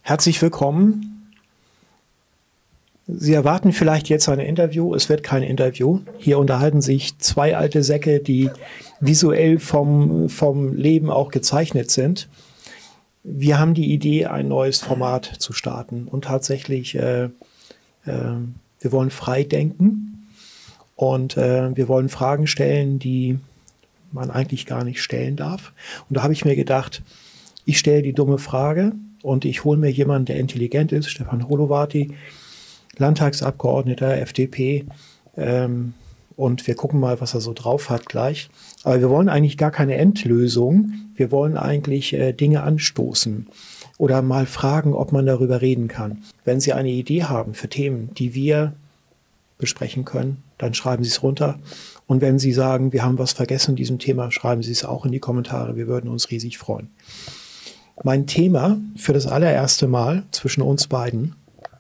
Herzlich willkommen. Sie erwarten vielleicht jetzt ein Interview. Es wird kein Interview. Hier unterhalten sich zwei alte Säcke, die visuell vom Leben auch gezeichnet sind. Wir haben die Idee, ein neues Format zu starten. Und tatsächlich, wir wollen frei denken. Und wir wollen Fragen stellen, die man eigentlich gar nicht stellen darf. Und da habe ich mir gedacht, ich stelle die dumme Frage und ich hole mir jemanden, der intelligent ist, Stefan Holowaty, Landtagsabgeordneter, FDP. Und wir gucken mal, was er so drauf hat gleich. Aber wir wollen eigentlich gar keine Endlösung. Wir wollen eigentlich Dinge anstoßen oder mal fragen, ob man darüber reden kann. Wenn Sie eine Idee haben für Themen, die wir besprechen können, dann schreiben Sie es runter. Und wenn Sie sagen, wir haben was vergessen in diesem Thema, schreiben Sie es auch in die Kommentare. Wir würden uns riesig freuen. Mein Thema für das allererste Mal zwischen uns beiden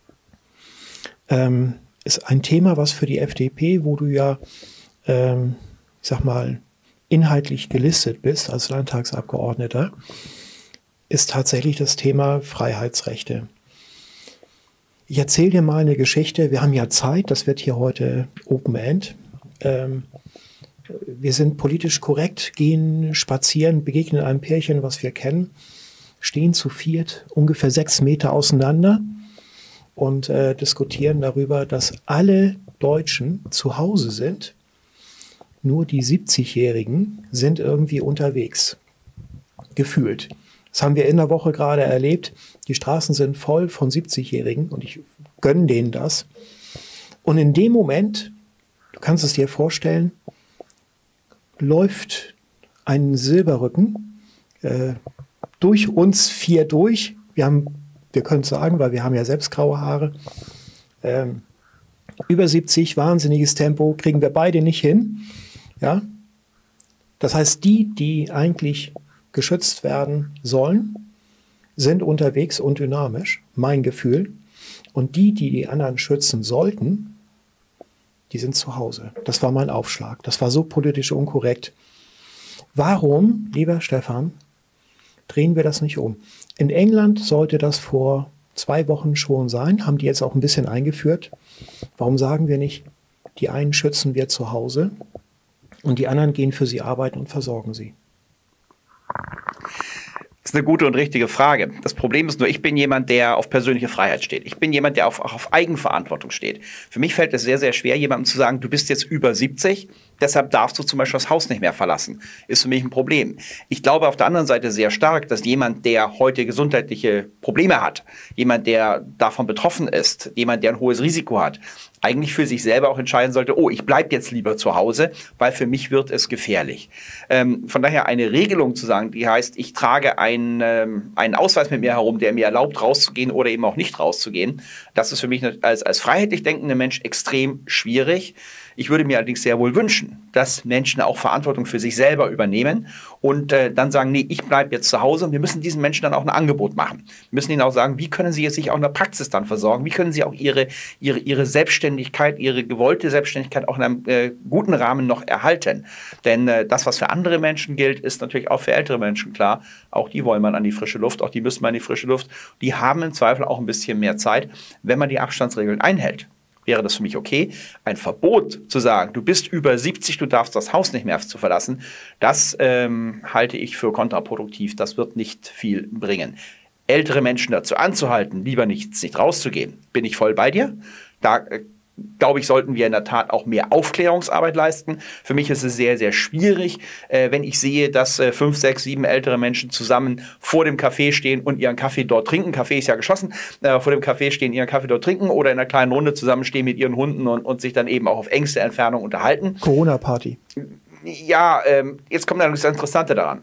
ist ein Thema, was für die FDP, wo du ja, ich sag mal, inhaltlich gelistet bist als Landtagsabgeordneter, ist tatsächlich das Thema Freiheitsrechte. Ich erzähle dir mal eine Geschichte. Wir haben ja Zeit, das wird hier heute Open End. Wir sind politisch korrekt, gehen spazieren, begegnen einem Pärchen, was wir kennen, stehen zu viert, ungefähr 6 Meter auseinander und diskutieren darüber, dass alle Deutschen zu Hause sind. Nur die 70-Jährigen sind irgendwie unterwegs, gefühlt. Das haben wir in der Woche gerade erlebt. Die Straßen sind voll von 70-Jährigen und ich gönne denen das. Und in dem Moment, du kannst es dir vorstellen, läuft ein Silberrücken durch uns 4 durch. Wir können es sagen, weil wir haben ja selbst graue Haare. Über 70, wahnsinniges Tempo, kriegen wir beide nicht hin. Ja? Das heißt, die eigentlich geschützt werden sollen, sind unterwegs und dynamisch, mein Gefühl. Und die anderen schützen sollten, die sind zu Hause. Das war mein Aufschlag. Das war so politisch unkorrekt. Warum, lieber Stefan, drehen wir das nicht um? In England sollte das vor 2 Wochen schon sein, haben die jetzt auch ein bisschen eingeführt. Warum sagen wir nicht, die einen schützen wir zu Hause und die anderen gehen für sie arbeiten und versorgen sie? Das ist eine gute und richtige Frage. Das Problem ist nur, ich bin jemand, der auf persönliche Freiheit steht. Ich bin jemand, der auch auf Eigenverantwortung steht. Für mich fällt es sehr, sehr schwer, jemandem zu sagen, du bist jetzt über 70, deshalb darfst du zum Beispiel das Haus nicht mehr verlassen. Ist für mich ein Problem. Ich glaube auf der anderen Seite sehr stark, dass jemand, der heute gesundheitliche Probleme hat, jemand, der davon betroffen ist, jemand, der ein hohes Risiko hat, eigentlich für sich selber auch entscheiden sollte, oh, ich bleibe jetzt lieber zu Hause, weil für mich wird es gefährlich. Von daher eine Regelung zu sagen, die heißt, ich trage einen Ausweis mit mir herum, der mir erlaubt, rauszugehen oder eben auch nicht rauszugehen, das ist für mich als freiheitlich denkender Mensch extrem schwierig. Ich würde mir allerdings sehr wohl wünschen, dass Menschen auch Verantwortung für sich selber übernehmen und dann sagen, nee, ich bleibe jetzt zu Hause. Und wir müssen diesen Menschen dann auch ein Angebot machen. Wir müssen ihnen auch sagen, wie können sie jetzt sich auch in der Praxis dann versorgen? Wie können sie auch ihre Selbstständigkeit, ihre gewollte Selbstständigkeit auch in einem guten Rahmen noch erhalten? Denn das, was für andere Menschen gilt, ist natürlich auch für ältere Menschen klar. Auch die wollen man an die frische Luft, auch die müssen man an die frische Luft. Die haben im Zweifel auch ein bisschen mehr Zeit, wenn man die Abstandsregeln einhält. Wäre das für mich okay. Ein Verbot zu sagen, du bist über 70, du darfst das Haus nicht mehr zu verlassen, das halte ich für kontraproduktiv. Das wird nicht viel bringen. Ältere Menschen dazu anzuhalten, lieber nicht rauszugehen, bin ich voll bei dir. Da glaube ich, sollten wir in der Tat auch mehr Aufklärungsarbeit leisten. Für mich ist es sehr, sehr schwierig, wenn ich sehe, dass 5, 6, 7 ältere Menschen zusammen vor dem Café stehen und ihren Kaffee dort trinken. Café ist ja geschlossen. Vor dem Café stehen, ihren Kaffee dort trinken oder in einer kleinen Runde zusammenstehen mit ihren Hunden und sich dann eben auch auf engste Entfernung unterhalten. Corona-Party. Ja, jetzt kommt dann das Interessante daran.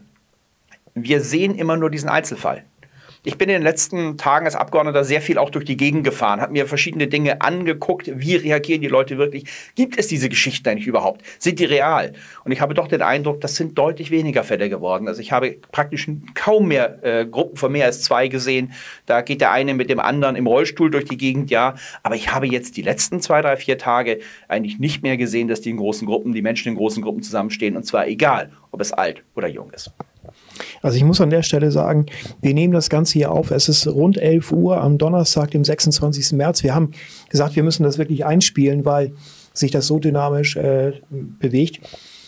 Wir sehen immer nur diesen Einzelfall. Ich bin in den letzten Tagen als Abgeordneter sehr viel auch durch die Gegend gefahren, habe mir verschiedene Dinge angeguckt, wie reagieren die Leute wirklich, gibt es diese Geschichten eigentlich überhaupt, sind die real? Und ich habe doch den Eindruck, das sind deutlich weniger Fälle geworden. Also ich habe praktisch kaum mehr Gruppen von mehr als 2 gesehen, da geht der eine mit dem anderen im Rollstuhl durch die Gegend, ja, aber ich habe jetzt die letzten 2, 3, 4 Tage eigentlich nicht mehr gesehen, dass die Menschen in großen Gruppen zusammenstehen und zwar egal, ob es alt oder jung ist. Also ich muss an der Stelle sagen, wir nehmen das Ganze hier auf. Es ist rund 11 Uhr am Donnerstag, dem 26. März. Wir haben gesagt, wir müssen das wirklich einspielen, weil sich das so dynamisch bewegt.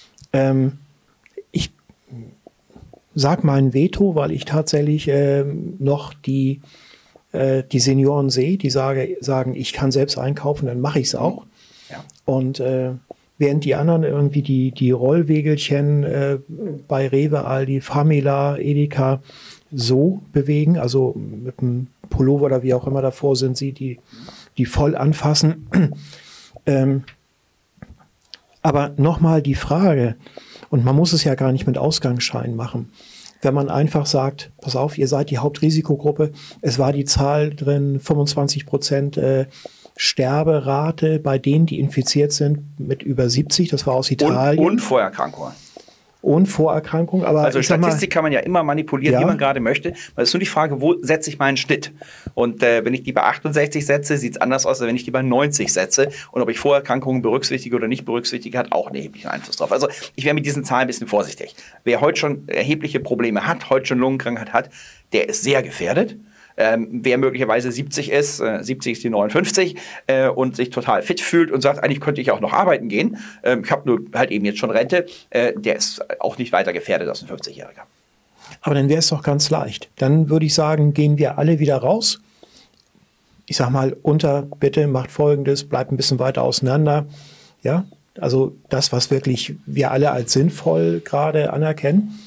Ich sage mal ein Veto, weil ich tatsächlich noch die Senioren sehe, die sagen, ich kann selbst einkaufen, dann mache ich es auch. Ja. Und während die anderen irgendwie die Rollwegelchen bei Rewe, Aldi, Famila, Edeka so bewegen, also mit einem Pullover oder wie auch immer davor sind sie, die voll anfassen. Aber nochmal die Frage, und man muss es ja gar nicht mit Ausgangsschein machen, wenn man einfach sagt, pass auf, ihr seid die Hauptrisikogruppe, es war die Zahl drin, 25% Sterberate bei denen, die infiziert sind, mit über 70, das war aus Italien. Und Vorerkrankungen. Und Vorerkrankungen, aber also Statistik kann man ja immer manipulieren, ja, wie man gerade möchte. Weil es ist nur die Frage, wo setze ich meinen Schnitt? Und wenn ich die bei 68 setze, sieht es anders aus, als wenn ich die bei 90 setze. Und ob ich Vorerkrankungen berücksichtige oder nicht berücksichtige, hat auch einen erheblichen Einfluss drauf. Also ich wäre mit diesen Zahlen ein bisschen vorsichtig. Wer heute schon erhebliche Probleme hat, heute schon Lungenkrankheit hat, der ist sehr gefährdet. Wer möglicherweise 70 ist, 70 ist die 59 und sich total fit fühlt und sagt, eigentlich könnte ich auch noch arbeiten gehen, ich habe nur halt eben jetzt schon Rente, der ist auch nicht weiter gefährdet als ein 50-Jähriger. Aber dann wäre es doch ganz leicht. Dann würde ich sagen, gehen wir alle wieder raus. Ich sage mal, bitte macht Folgendes, bleibt ein bisschen weiter auseinander. Ja, also das, was wirklich wir alle als sinnvoll gerade anerkennen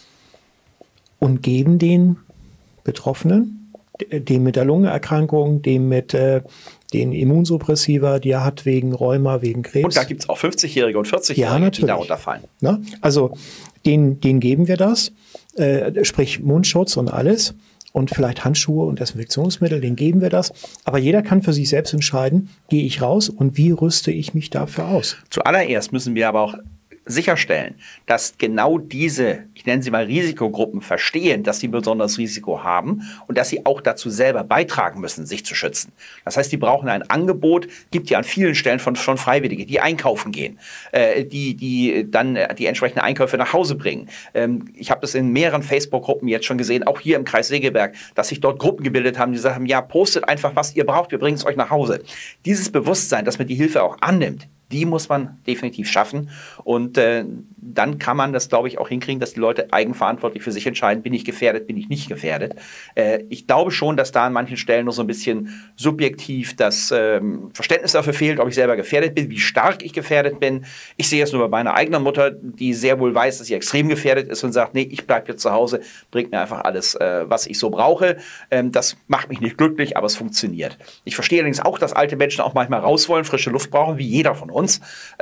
und geben den Betroffenen, dem mit der Lungenerkrankung, dem mit den Immunsuppressiva, die er hat wegen Rheuma, wegen Krebs. Und da gibt es auch 50-Jährige und 40-Jährige, die darunter fallen. Na, also denen geben wir das, sprich Mundschutz und alles und vielleicht Handschuhe und Desinfektionsmittel, denen geben wir das. Aber jeder kann für sich selbst entscheiden, gehe ich raus und wie rüste ich mich dafür aus? Zuallererst müssen wir aber auch sicherstellen, dass genau diese, ich nenne sie mal Risikogruppen, verstehen, dass sie ein besonderes Risiko haben und dass sie auch dazu selber beitragen müssen, sich zu schützen. Das heißt, die brauchen ein Angebot, gibt ja an vielen Stellen von Freiwillige, die einkaufen gehen, die dann die entsprechenden Einkäufe nach Hause bringen. Ich habe das in mehreren Facebook-Gruppen jetzt schon gesehen, auch hier im Kreis Segeberg, dass sich dort Gruppen gebildet haben, die sagen, ja, postet einfach, was ihr braucht, wir bringen es euch nach Hause. Dieses Bewusstsein, dass man die Hilfe auch annimmt, die muss man definitiv schaffen und dann kann man das, glaube ich, auch hinkriegen, dass die Leute eigenverantwortlich für sich entscheiden, bin ich gefährdet, bin ich nicht gefährdet. Ich glaube schon, dass da an manchen Stellen noch so ein bisschen subjektiv das Verständnis dafür fehlt, ob ich selber gefährdet bin, wie stark ich gefährdet bin. Ich sehe es nur bei meiner eigenen Mutter, die sehr wohl weiß, dass sie extrem gefährdet ist und sagt, nee, ich bleibe jetzt zu Hause, bringt mir einfach alles, was ich so brauche. Das macht mich nicht glücklich, aber es funktioniert. Ich verstehe allerdings auch, dass alte Menschen auch manchmal raus wollen, frische Luft brauchen, wie jeder von uns.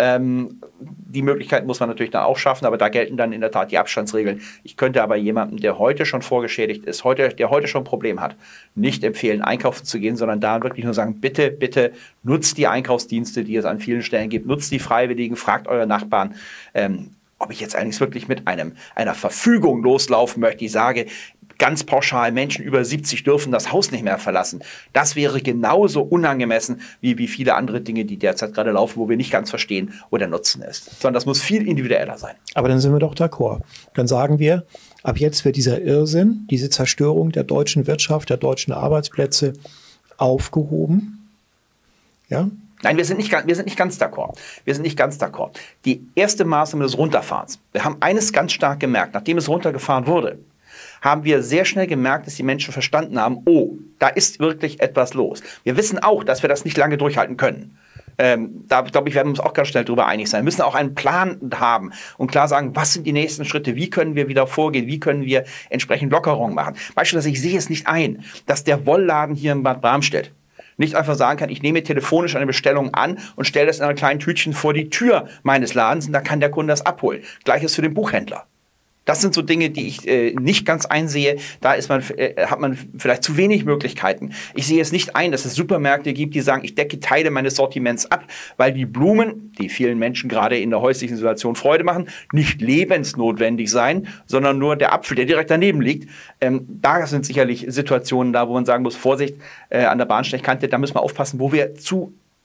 Die Möglichkeit muss man natürlich dann auch schaffen, aber da gelten dann in der Tat die Abstandsregeln. Ich könnte aber jemandem, der heute schon vorgeschädigt ist, der heute schon ein Problem hat, nicht empfehlen, einkaufen zu gehen, sondern da wirklich nur sagen, bitte, bitte nutzt die Einkaufsdienste, die es an vielen Stellen gibt, nutzt die Freiwilligen, fragt eure Nachbarn, ob ich jetzt eigentlich wirklich mit einer Verfügung loslaufen möchte, die sage, ganz pauschal, Menschen über 70 dürfen das Haus nicht mehr verlassen. Das wäre genauso unangemessen wie viele andere Dinge, die derzeit gerade laufen, wo wir nicht ganz verstehen, wo der Nutzen ist. Sondern das muss viel individueller sein. Aber dann sind wir doch d'accord. Dann sagen wir, ab jetzt wird dieser Irrsinn, diese Zerstörung der deutschen Wirtschaft, der deutschen Arbeitsplätze aufgehoben. Ja? Nein, wir sind nicht ganz d'accord. Wir sind nicht ganz d'accord. Die erste Maßnahme des Runterfahrens. Wir haben eines ganz stark gemerkt, nachdem es runtergefahren wurde, haben wir sehr schnell gemerkt, dass die Menschen verstanden haben, oh, da ist wirklich etwas los. Wir wissen auch, dass wir das nicht lange durchhalten können. Da glaube ich, werden wir uns auch ganz schnell darüber einig sein. Wir müssen auch einen Plan haben und klar sagen, was sind die nächsten Schritte, wie können wir wieder vorgehen, wie können wir entsprechend Lockerungen machen. Beispielsweise, ich sehe es nicht ein, dass der Wollladen hier in Bad Bramstedt nicht einfach sagen kann, ich nehme telefonisch eine Bestellung an und stelle das in einem kleinen Tütchen vor die Tür meines Ladens und da kann der Kunde das abholen. Gleiches für den Buchhändler. Das sind so Dinge, die ich nicht ganz einsehe. Da hat man vielleicht zu wenig Möglichkeiten. Ich sehe es nicht ein, dass es Supermärkte gibt, die sagen, ich decke Teile meines Sortiments ab, weil die Blumen, die vielen Menschen gerade in der häuslichen Situation Freude machen, nicht lebensnotwendig sein, sondern nur der Apfel, der direkt daneben liegt. Da sind sicherlich Situationen da, wo man sagen muss, Vorsicht an der Bahnsteigkante, da müssen wir aufpassen, wo wir zu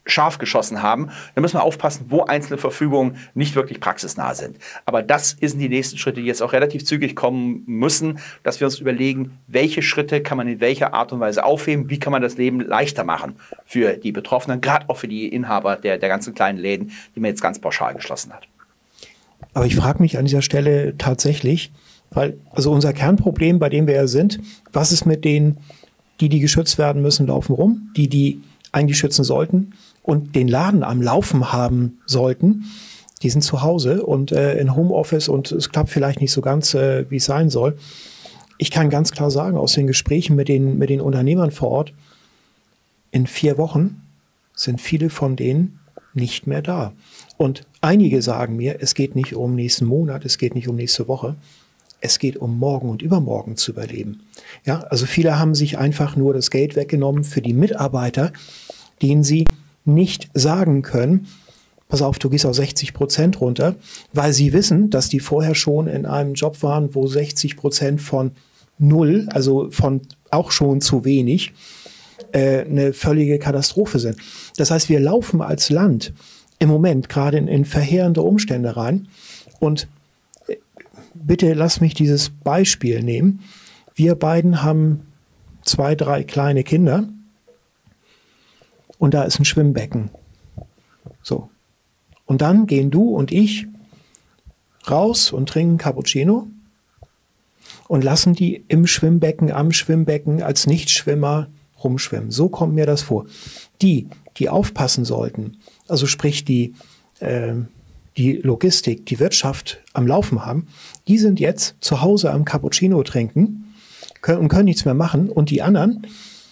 scharf geschossen haben, dann müssen wir aufpassen, wo einzelne Verfügungen nicht wirklich praxisnah sind. Aber das sind die nächsten Schritte, die jetzt auch relativ zügig kommen müssen, dass wir uns überlegen, welche Schritte kann man in welcher Art und Weise aufheben, wie kann man das Leben leichter machen für die Betroffenen, gerade auch für die Inhaber der ganzen kleinen Läden, die man jetzt ganz pauschal geschlossen hat. Aber ich frage mich an dieser Stelle tatsächlich, weil also unser Kernproblem, bei dem wir ja sind, was ist mit denen, die geschützt werden müssen, laufen rum, die eigentlich schützen sollten und den Laden am Laufen haben sollten, die sind zu Hause und in Homeoffice und es klappt vielleicht nicht so ganz, wie es sein soll. Ich kann ganz klar sagen, aus den Gesprächen mit den Unternehmern vor Ort, in 4 Wochen sind viele von denen nicht mehr da. Und einige sagen mir, es geht nicht um nächsten Monat, es geht nicht um nächste Woche, es geht um morgen und übermorgen zu überleben. Ja, also viele haben sich einfach nur das Geld weggenommen für die Mitarbeiter, denen sie nicht sagen können, pass auf, du gehst auf 60% runter, weil sie wissen, dass die vorher schon in einem Job waren, wo 60% von 0, also von auch schon zu wenig, eine völlige Katastrophe sind. Das heißt, wir laufen als Land im Moment gerade in verheerende Umstände rein. Und bitte lass mich dieses Beispiel nehmen. Wir beiden haben 2, 3 kleine Kinder und da ist ein Schwimmbecken. So. Und dann gehen du und ich raus und trinken Cappuccino und lassen die im Schwimmbecken, am Schwimmbecken als Nichtschwimmer rumschwimmen. So kommt mir das vor. Die aufpassen sollten, also sprich die Logistik, die Wirtschaft am Laufen haben, die sind jetzt zu Hause am Cappuccino trinken und können nichts mehr machen. Und die anderen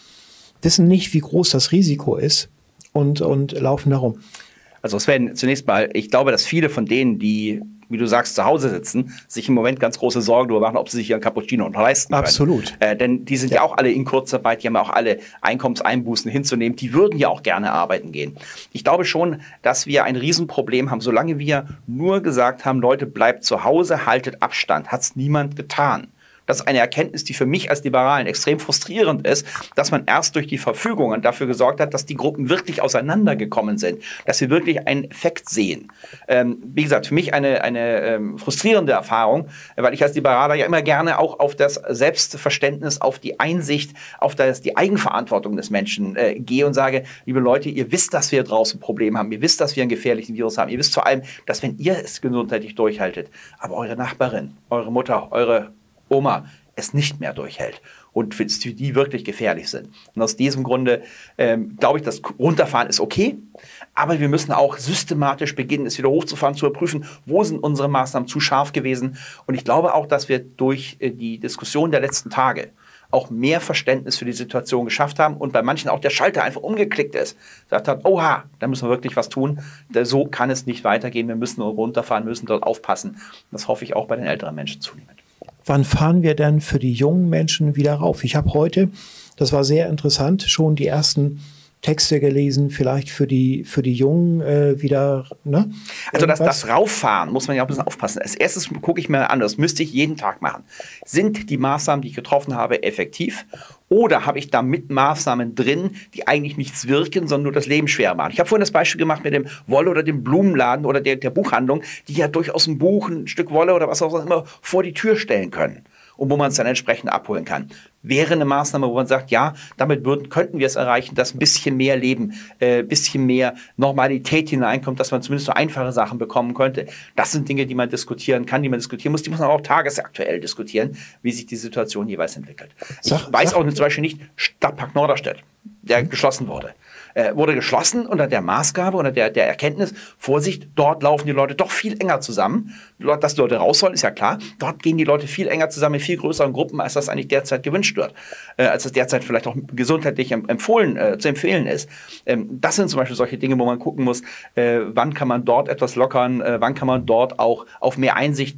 wissen nicht, wie groß das Risiko ist und laufen da rum. Also Sven, zunächst mal, ich glaube, dass viele von denen, die, wie du sagst, zu Hause sitzen, sich im Moment ganz große Sorgen darüber machen, ob sie sich ihren Cappuccino noch leisten können. Absolut. Denn die sind ja auch alle in Kurzarbeit, die haben ja auch alle Einkommenseinbußen hinzunehmen, die würden ja auch gerne arbeiten gehen. Ich glaube schon, dass wir ein Riesenproblem haben. Solange wir nur gesagt haben, Leute, bleibt zu Hause, haltet Abstand, hat es niemand getan. Das ist eine Erkenntnis, die für mich als Liberalen extrem frustrierend ist, dass man erst durch die Verfügungen dafür gesorgt hat, dass die Gruppen wirklich auseinandergekommen sind, dass wir wirklich einen Effekt sehen. Wie gesagt, für mich eine frustrierende Erfahrung, weil ich als Liberaler ja immer gerne auch auf das Selbstverständnis, auf die Einsicht, auf die Eigenverantwortung des Menschen gehe und sage, liebe Leute, ihr wisst, dass wir draußen Probleme haben, ihr wisst, dass wir einen gefährlichen Virus haben, ihr wisst vor allem, dass wenn ihr es gesundheitlich durchhaltet, aber eure Nachbarin, eure Mutter, eure Oma es nicht mehr durchhält und für die wirklich gefährlich sind. Und aus diesem Grunde glaube ich, das Runterfahren ist okay, aber wir müssen auch systematisch beginnen, es wieder hochzufahren, zu überprüfen, wo sind unsere Maßnahmen zu scharf gewesen. Und ich glaube auch, dass wir durch die Diskussion der letzten Tage auch mehr Verständnis für die Situation geschafft haben und bei manchen auch der Schalter einfach umgeklickt ist. Sagt hat, oha, da müssen wir wirklich was tun. So kann es nicht weitergehen. Wir müssen runterfahren, müssen dort aufpassen. Das hoffe ich auch bei den älteren Menschen zunehmend. Wann fahren wir denn für die jungen Menschen wieder rauf? Ich habe heute, das war sehr interessant, schon die ersten Texte gelesen, vielleicht für die Jungen wieder. Ne? Also das Rauffahren muss man ja auch ein bisschen aufpassen. Als erstes gucke ich mir an, das müsste ich jeden Tag machen. Sind die Maßnahmen, die ich getroffen habe, effektiv? Oder habe ich da mit Maßnahmen drin, die eigentlich nichts wirken, sondern nur das Leben schwer machen? Ich habe vorhin das Beispiel gemacht mit dem Wolle- oder dem Blumenladen oder der Buchhandlung, die ja durchaus ein Buch, ein Stück Wolle oder was auch immer vor die Tür stellen können. Und wo man es dann entsprechend abholen kann. Wäre eine Maßnahme, wo man sagt, ja, damit könnten wir es erreichen, dass ein bisschen mehr Leben, bisschen mehr Normalität hineinkommt, dass man zumindest so einfache Sachen bekommen könnte. Das sind Dinge, die man diskutieren kann, die man diskutieren muss. Die muss man auch tagesaktuell diskutieren, wie sich die Situation jeweils entwickelt. Ich weiß auch zum Beispiel nicht, Stadtpark Norderstedt, der geschlossen wurde. Wurde geschlossen unter der Maßgabe, unter der Erkenntnis, Vorsicht, dort laufen die Leute doch viel enger zusammen. Dass die Leute raus sollen, ist ja klar. Dort gehen die Leute viel enger zusammen in viel größeren Gruppen, als das eigentlich derzeit gewünscht wird. Als das derzeit vielleicht auch gesundheitlich zu empfehlen ist. Das sind zum Beispiel solche Dinge, wo man gucken muss, wann kann man dort etwas lockern, wann kann man dort auch auf mehr Einsicht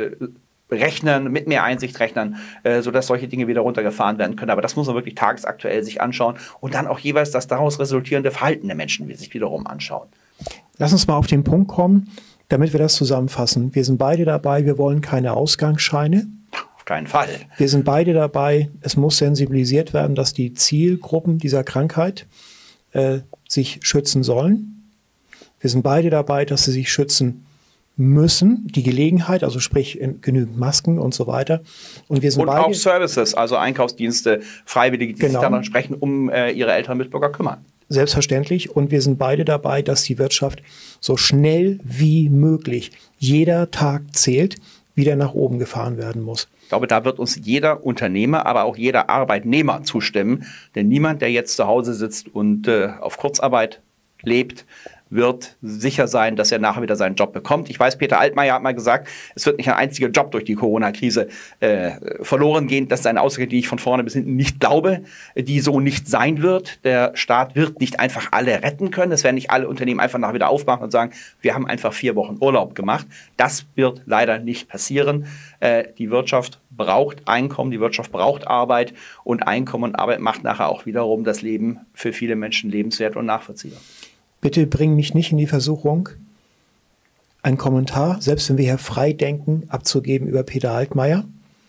mit mehr Einsicht rechnen, sodass solche Dinge wieder runtergefahren werden können. Aber das muss man wirklich tagesaktuell sich anschauen und dann auch jeweils das daraus resultierende Verhalten der Menschen sich wiederum anschauen. Lass uns mal auf den Punkt kommen, damit wir das zusammenfassen. Wir sind beide dabei, wir wollen keine Ausgangsscheine. Auf keinen Fall. Wir sind beide dabei, es muss sensibilisiert werden, dass die Zielgruppen dieser Krankheit sich schützen sollen. Wir sind beide dabei, dass sie sich schützen müssen, die Gelegenheit, also sprich genügend Masken und so weiter. Und wir sind und beide, auch Services, also Einkaufsdienste, Freiwillige, die sich dann entsprechend um ihre älteren Mitbürger kümmern. Selbstverständlich. Und wir sind beide dabei, dass die Wirtschaft so schnell wie möglich, jeder Tag zählt, wieder nach oben gefahren werden muss. Ich glaube, da wird uns jeder Unternehmer, aber auch jeder Arbeitnehmer zustimmen. Denn niemand, der jetzt zu Hause sitzt und auf Kurzarbeit lebt, wird sicher sein, dass er nachher wieder seinen Job bekommt. Ich weiß, Peter Altmaier hat mal gesagt, es wird nicht ein einziger Job durch die Corona-Krise verloren gehen. Das ist eine Aussage, die ich von vorne bis hinten nicht glaube, die so nicht sein wird. Der Staat wird nicht einfach alle retten können. Es werden nicht alle Unternehmen einfach nachher wieder aufmachen und sagen, wir haben einfach 4 Wochen Urlaub gemacht. Das wird leider nicht passieren. Die Wirtschaft braucht Einkommen, die Wirtschaft braucht Arbeit und Einkommen und Arbeit macht nachher auch wiederum das Leben für viele Menschen lebenswert und nachvollziehbar. Bitte bring mich nicht in die Versuchung, einen Kommentar, selbst wenn wir hier frei denken, abzugeben über Peter Altmaier.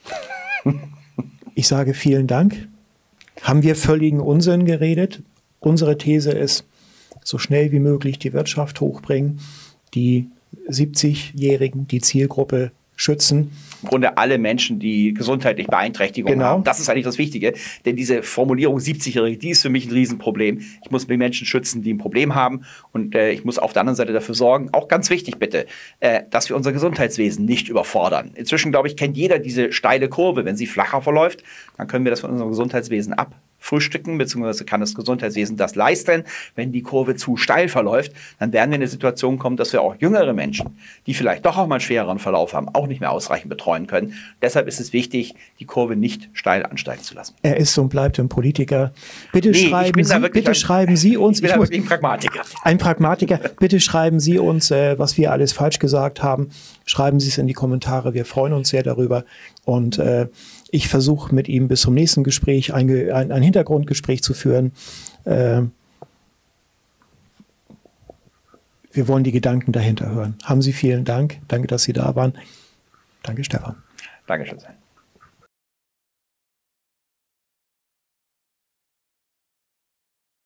Ich sage vielen Dank. Haben wir völligen Unsinn geredet? Unsere These ist, so schnell wie möglich die Wirtschaft hochbringen, die 70-Jährigen, die Zielgruppe schützen. Im Grunde alle Menschen, die gesundheitliche Beeinträchtigungen haben. Das ist eigentlich das Wichtige. Denn diese Formulierung 70-Jährige, die ist für mich ein Riesenproblem. Ich muss die Menschen schützen, die ein Problem haben. Und ich muss auf der anderen Seite dafür sorgen, auch ganz wichtig bitte, dass wir unser Gesundheitswesen nicht überfordern. Inzwischen, glaube ich, kennt jeder diese steile Kurve. Wenn sie flacher verläuft, dann können wir das von unserem Gesundheitswesen abfrühstücken, beziehungsweise kann das Gesundheitswesen das leisten. Wenn die Kurve zu steil verläuft, dann werden wir in eine Situation kommen, dass wir auch jüngere Menschen, die vielleicht doch auch mal einen schwereren Verlauf haben, auch nicht mehr ausreichend betreuen können. Deshalb ist es wichtig, die Kurve nicht steil ansteigen zu lassen. Er ist und bleibt ein Politiker. Bitte schreiben Sie uns. Ich bin wirklich ein Pragmatiker. Ein Pragmatiker. Bitte schreiben Sie uns, was wir alles falsch gesagt haben. Schreiben Sie es in die Kommentare. Wir freuen uns sehr darüber. Und ich versuche mit ihm bis zum nächsten Gespräch ein Hintergrundgespräch zu führen. Wir wollen die Gedanken dahinter hören. Haben Sie vielen Dank. Danke, dass Sie da waren. Danke, Stefan. Dankeschön.